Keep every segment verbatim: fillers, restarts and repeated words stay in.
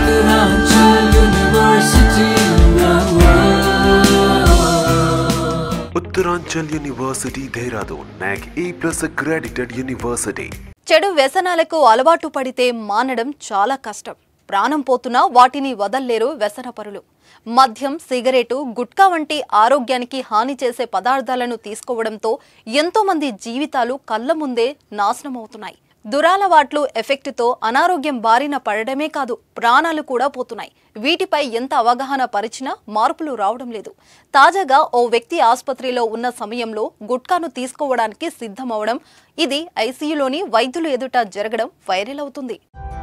Uttaranchal University, Dehradun, N A C A plus accredited university. చెడు వ్యసనాలకు అలవాటు పడితే మానడం చాలా కష్టం. ప్రాణం పోతున్నా వాటిని వదల్లేరు వ్యసనపరులు. మద్యం, సిగరెటు, గుట్కా వంటి ఆరోగ్యానికి హాని చేసే పదార్థాలను తీసుకోవడంతో ఎంతో మంది జీవితాలు కళ్ళ ముందే నాశనమవుతున్నాయి. దురాలవాట్లు ఎఫెక్ట్తో అనారోగ్యం బారిన పడడమే కాదు, ప్రాణాలు కూడా పోతున్నాయి. వీటిపై ఎంత అవగాహన పరిచినా మార్పులు రావడం లేదు. తాజాగా ఓ వ్యక్తి ఆసుపత్రిలో ఉన్న సమయంలో గుట్కాను తీసుకోవడానికి సిద్ధమవడం, ఇది ఐసీయూలోని వైద్యులు ఎదుట జరగడం వైరల్ అవుతుంది.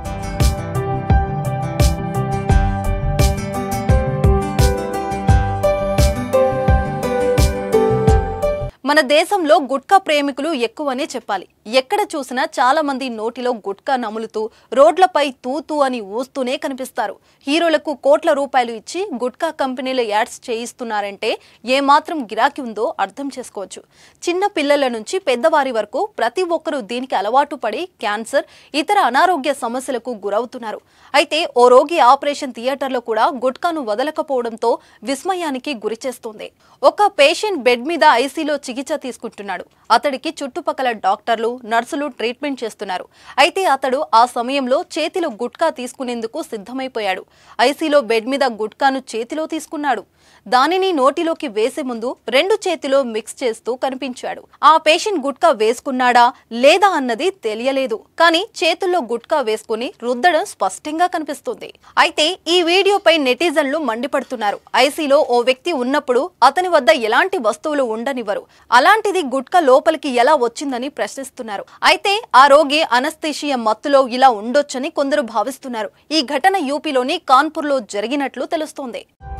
మన దేశంలో గుట్కా ప్రేమికులు ఎక్కువనే చెప్పాలి. ఎక్కడ చూసినా చాలా మంది నోటిలో గుట్కా నములుతూ రోడ్లపై తూతూ అని ఊస్తూనే కనిపిస్తారు. హీరోలకు కోట్ల రూపాయలు ఇచ్చి గుట్కా కంపెనీల యాడ్స్ చేయిస్తున్నారంటే ఏమాత్రం గిరాకీ ఉందో అర్థం చేసుకోవచ్చు. చిన్న పిల్లల నుంచి పెద్దవారి వరకు ప్రతి ఒక్కరూ దీనికి అలవాటు పడి క్యాన్సర్, ఇతర అనారోగ్య సమస్యలకు గురవుతున్నారు. అయితే ఓ రోగి ఆపరేషన్ థియేటర్లో కూడా గుట్కాను వదలకపోవడంతో విస్మయానికి గురిచేస్తోంది. ఒక పేషెంట్ బెడ్ మీద ఐసీలో చికిత్స తీసుకుంటున్నాడు. అతడికి చుట్టుపక్కల డాక్టర్లు, నర్సులు ట్రీట్మెంట్ చేస్తున్నారు. అయితే అతడు ఆ సమయంలో చేతిలో గుట్కా తీసుకునేందుకు సిద్ధమైపోయాడు. ఐసీలో బెడ్ మీద గుట్కాను చేతిలో తీసుకున్నాడు. దానిని నోటిలోకి వేసే ముందు రెండు చేతిలో మిక్స్ చేస్తూ కనిపించాడు. ఆ పేషెంట్ గుట్కా వేసుకున్నాడా లేదా అన్నది తెలియలేదు. కానీ చేతుల్లో గుట్కా వేసుకుని రుద్దడం స్పష్టంగా కనిపిస్తుంది. అయితే ఈ వీడియోపై నెటిజన్లు మండిపడుతున్నారు. ఐసీలో ఓ వ్యక్తి ఉన్నప్పుడు అతని వద్ద ఎలాంటి వస్తువులు ఉండనివ్వరు. అలాంటిది గుట్కా లోపలికి ఎలా వచ్చిందని ప్రశ్నిస్తున్నారు. అయితే ఆ రోగి అనస్థీషియా మత్తులో ఇలా ఉండొచ్చని కొందరు భావిస్తున్నారు. ఈ ఘటన యూపీలోని కాన్పూర్లో జరిగినట్లు తెలుస్తోంది.